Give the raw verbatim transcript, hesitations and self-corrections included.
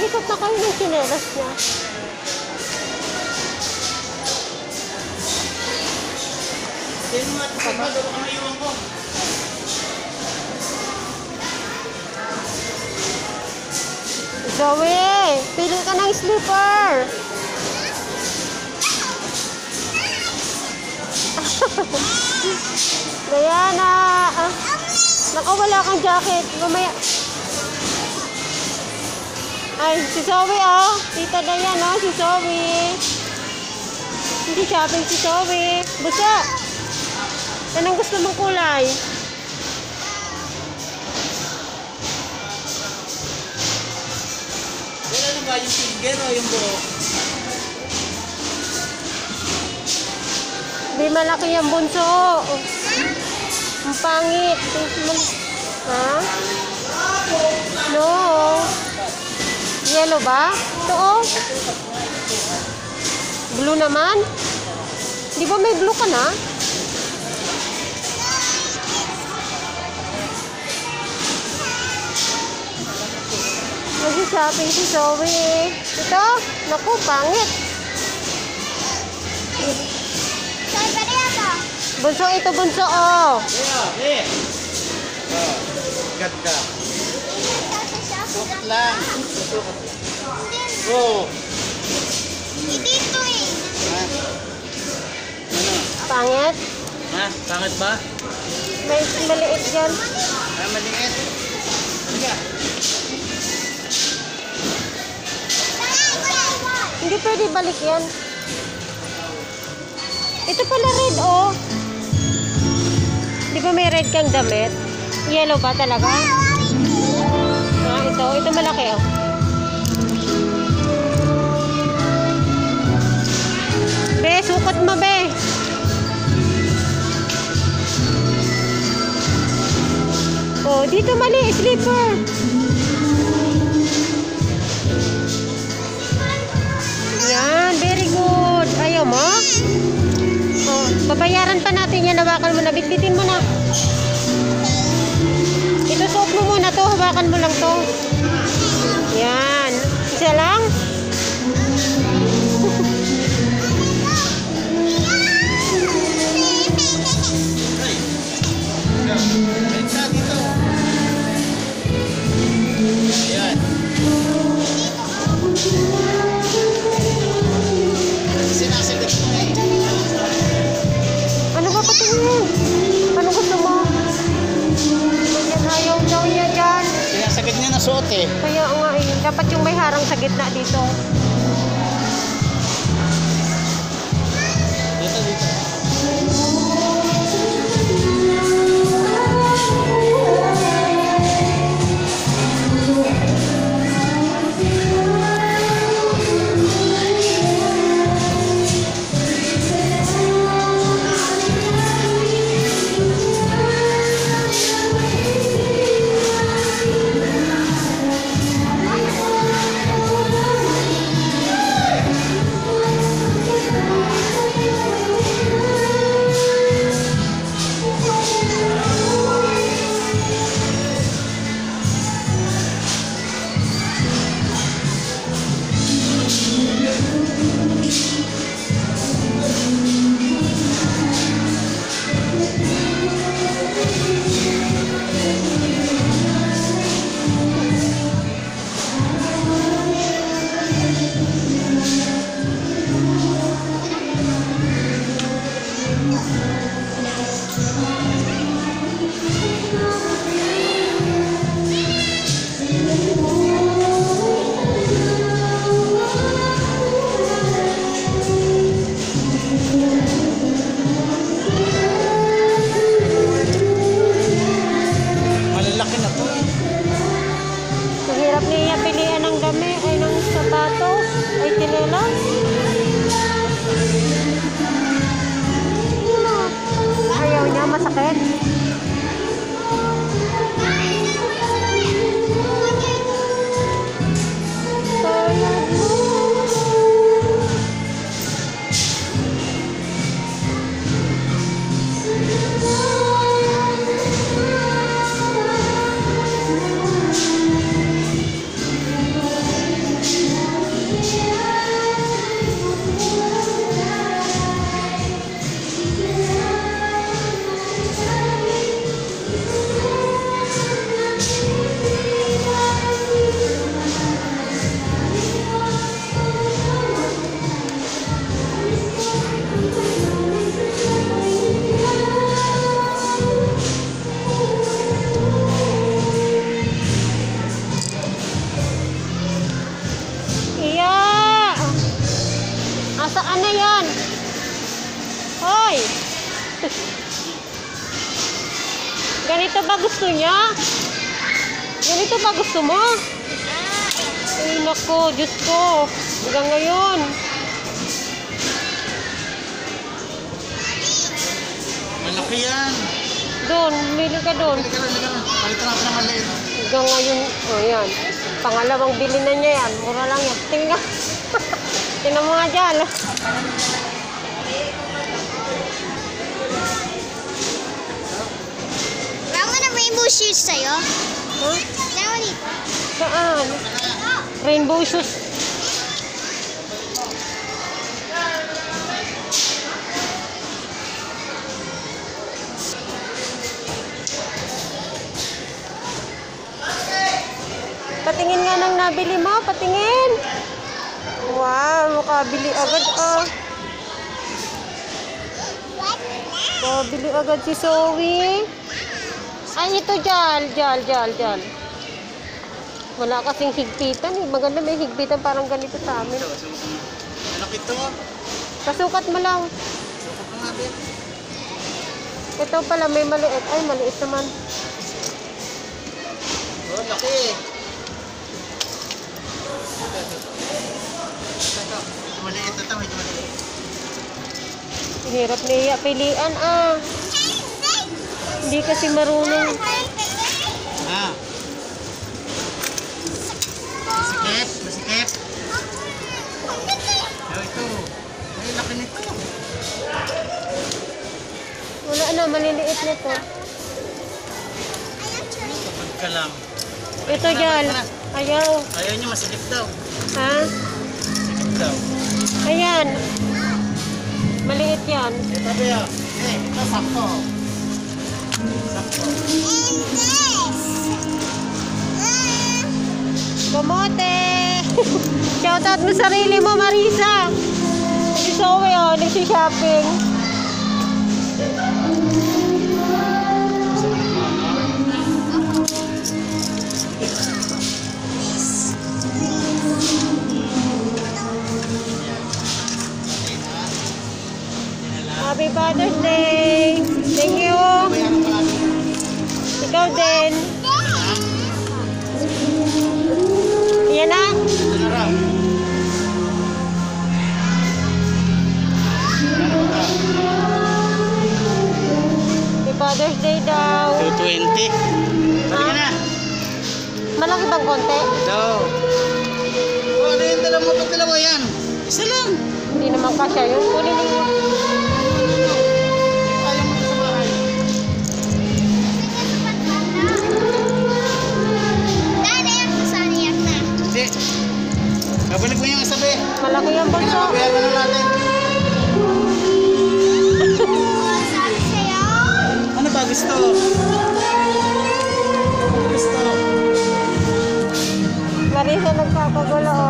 Nagpapaikot na kayo ng chinelas niya. Sino nga ito pa ba? Doon ka maiwan ko. Zoe, pili ka ng slipper. Diana, ah, nakawala kang jacket. Mamaya. Ay, si Zoe, oh. Tita Diana, oh, si Zoe. Hindi shopping si Zoe. Busa. Anong gusto mong kulay? Wala na ba yung finger o yung buhok? Hindi malaki yung bunso. Ang pangit. Ha? No. Yellow ba? Ito oh. Blue naman? Di ba may blue ka na? Nag-shopping si Zoe. Ito? Naku, pangit. Bunso, ito bunso, oh. Yeah, yeah. Oh, ganda. Sukat lang. Sukat lang. Go. Dito eh. Ha? Ano? Pangit. Ha? Pangit ba? May maliit dyan. Ah, maliit. Halika. Hindi pwede balik yan. Ito pala red, oh. Di ba may red kang damit? Yellow ba talaga? Ah, ito. Ito malaki, oh. Be, sukot mo, be. Oh, dito mali, slipper. Yan, very good. Ayaw mo? Oh, babayaran pa natin yan. Hawakan mo na. Bitbitin mo na. Ito, suot mo muna to. Hawakan mo lang to. Yan. Isa lang. Isa dito. Ayan. Sinasagot mo eh. Ano ba patingin? Ano gusto mo? Yan, ayaw daw niya dyan. Sinasagot niya na suot eh. Kaya nga eh. Dapat yung may harang sa gitna dito. Dito, dito. Malalaki na to. Mahirap niya pilihan ng dami. Ay, ng sapatos. Ay, tinelas. Ayaw niya, masakit. Saan na yan? Hoy! Ganito ba gusto niya? Ganito ba gusto mo? Ay, naku, Diyos ko. Hanggang ngayon. Malaki yan. Doon, mili ka doon. Hindi ka lang, hindi ka lang. Palitan natin ng maliit. Hanggang ngayon, oh yan. Pangalawang bili na niya yan. Mura lang yan. Tingnan. Tingnan mo nga dyan. Wala mo na rainbow shoes sa'yo? Huh? Dalawa dito. Saan? Rainbow shoes. Patingin nga ng nabili mo. Patingin. Wow, makabili agad ah. Makabili agad si Zoe. Ay, ito jal, jal, jal, jal. Wala kasing higpitan eh. Maganda may higpitan parang ganito sa amin. Anak ito. Pasukat mo lang. Sukat mo natin. Ito pala may maliit. Ay, maliit naman. Oh, laki. Ito maliit na ito. Ito maliit. Hirap niya pilian ah. Hindi kasi marunong. Ah. Masikip. Masikip. Oh, ito. Ay, laki nito. Wala na, maliliit na to. Kapag ka lang. Ito jal. Ayaw. Ayaw niya masikip daw. Ha? Masikip daw. Ayan. Maliit yan. Eh, tabi ah. Eh, ito sakto. Sakto. Kamote! Shoutout mo sarili mo, Marisa! Si Zoe, oh, nagsi-shopping. Happy Father's Day! Thank you! Ikaw din! Yan na! Happy Father's Day daw! two twenty. Balik ka na. Malaki bang konti? Ito. Oh, ano yung dala mo? Pag dalawa yan. Isa lang. Hindi naman kasya yun. Kunin ninyo. Ayaw mo sa bahay. Dada, yak na sana, yak na. Hindi. Babalik mo yung isabi. Malaki yung bunso. Pinabayaran na natin. Oh, sabi sa'yo. Ano ba gusto? Gusto. Marisa nagpapagulo, oh.